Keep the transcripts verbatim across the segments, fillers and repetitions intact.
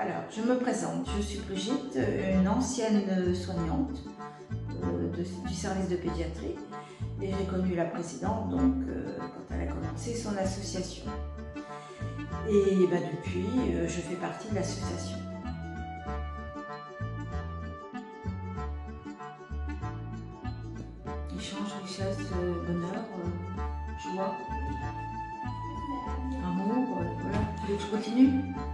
Alors, je me présente, je suis Brigitte, une ancienne soignante euh, de, du service de pédiatrie, et j'ai connu la précédente donc, euh, quand elle a commencé son association. Et bah, depuis, euh, je fais partie de l'association. Échange, richesse, euh, bonheur, euh, joie, amour, euh, voilà. Vous voulez que je continue ?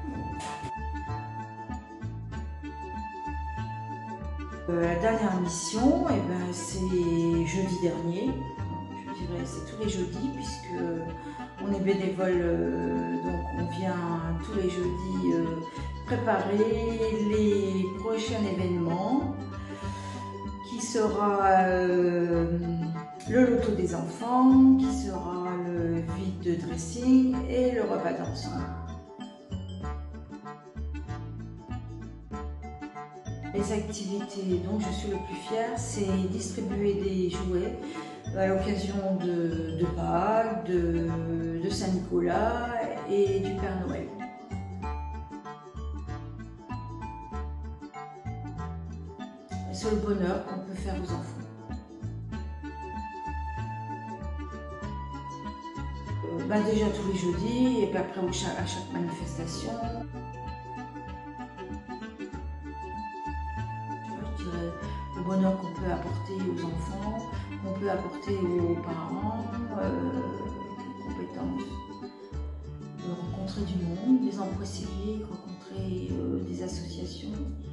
Euh, la dernière mission, eh ben, c'est jeudi dernier. Je dirais c'est tous les jeudis puisque on est bénévole, euh, donc on vient tous les jeudis euh, préparer les prochains événements qui sera euh, le loto des enfants, qui sera le vide de dressing et le repas d'ensemble. Les activités dont je suis le plus fière, c'est distribuer des jouets à l'occasion de, de Pâques, de, de Saint-Nicolas et du Père Noël. C'est le bonheur qu'on peut faire aux enfants. Euh, bah déjà tous les jeudis et puis après à chaque manifestation. Le bonheur qu'on peut apporter aux enfants, qu'on peut apporter aux parents, euh, les compétences, de rencontrer du monde, des emplois civiques, rencontrer euh, des associations.